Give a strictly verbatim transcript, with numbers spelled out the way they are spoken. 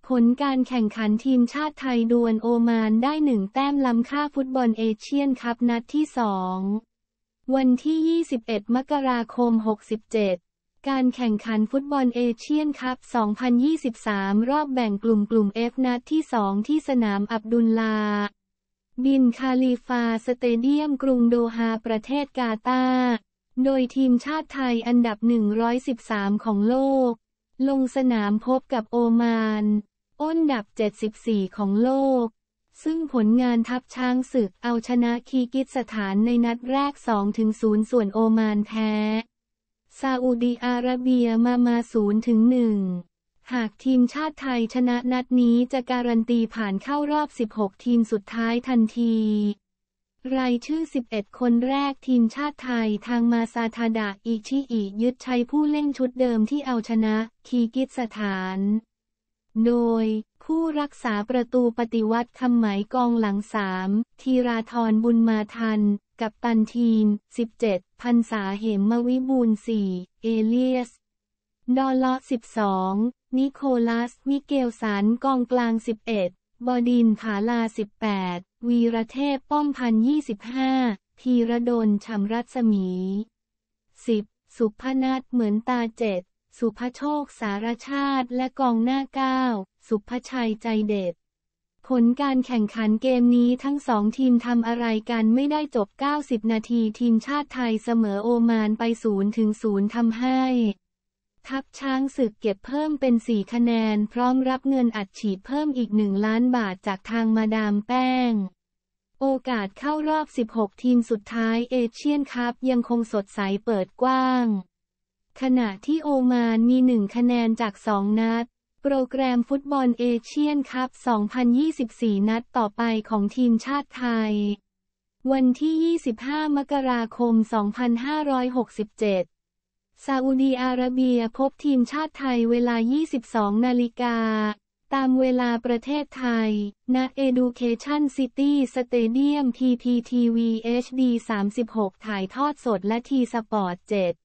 ผลการแข่งขันทีมชาติไทยดวลโอมานได้หนึ่งแต้มล้ำค่าฟุตบอลเอเชียนคัพนัดที่สองวันที่ยี่สิบเอ็ดมกราคมหกสิบเจ็ดการแข่งขันฟุตบอลเอเชียนคัพสองพันยี่สิบสามรอบแบ่งกลุ่มกลุ่ม F นัดที่สองที่สนามอับดุลลาบินคาลีฟาสเตเดียมกรุงโดฮาประเทศกาตาร์โดยทีมชาติไทยอันดับหนึ่งร้อยสิบสามของโลกลงสนามพบกับโอมานอันดับเจ็ดสิบสี่ของโลกซึ่งผลงานทัพช้างศึกเอาชนะคีร์กิสถานในนัดแรก สองถึงศูนย์ ส่วนโอมานแพ้ซาอุดิอาระเบียมามา ศูนย์ถึงหนึ่ง หากทีมชาติไทยชนะนัดนี้จะการันตีผ่านเข้ารอบสิบหกทีมสุดท้ายทันทีรายชื่อสิบเอ็ดคนแรกทีมชาติไทยทางมาซาทาดะอิชิอิยึดใช้ผู้เล่นชุดเดิมที่เอาชนะคีร์กิสถานโดยผู้รักษาประตูปฏิวัติคำไหมกองหลังสามธีราธรบุญมาทันกัปตันทีมสิบเจ็ดพรรษาเหมวิบูลย์สี่เอเลียสดอลเลาะสิบสองนิโคลัสมิเกลสันกองกลางสิบเอ็ดบดินผาลาสิบแปดวีรเทพป้อมพันยี่สิบห้าธีรดลฉ่ำรัศมีสิบสุพนัทเหมือนตาเจ็ดสุภโชคสารชาติและกองหน้าเก้าสุภชัยใจเด็ดผลการแข่งขันเกมนี้ทั้งสองทีมทำอะไรกันไม่ได้จบเก้าสิบนาทีทีมชาติไทยเสมอโอมานไปศูนย์ถึงศูนย์ทำให้ทัพช้างศึกเก็บเพิ่มเป็นสี่คะแนนพร้อมรับเงินอัดฉีดเพิ่มอีกหนึ่งล้านบาทจากทางมาดามแป้งโอกาสเข้ารอบสิบหกทีมสุดท้ายเอเชียนคัพยังคงสดใสเปิดกว้างขณะที่โอมานมีหนึ่งคะแนนจากสองนัดโปรแกรมฟุตบอลเอเชียนคัพสองพันยี่สิบสี่นัดต่อไปของทีมชาติไทยวันที่ยี่สิบห้ามกราคมสองพันห้าร้อยหกสิบเจ็ดซาอุดีอาระเบียพบทีมชาติไทยเวลา ยี่สิบสองนาฬิกาตามเวลาประเทศไทยณ Education City Stadium พี พี ที วี เอช ดี สามสิบหกถ่ายทอดสดและทีสปอร์ตเจ็ด